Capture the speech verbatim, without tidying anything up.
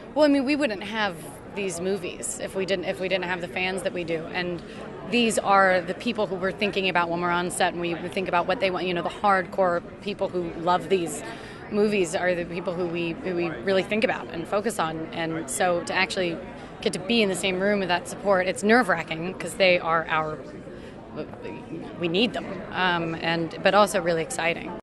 Well, I mean, we wouldn't have these movies if we didn't if we didn't have the fans that we do, and these are the people who we're thinking about when we're on set, and we think about what they want. You know, the hardcore people who love these movies are the people who we who we really think about and focus on. And so to actually get to be in the same room with that support, it's nerve-wracking because they are our we need them, um, and but also really exciting.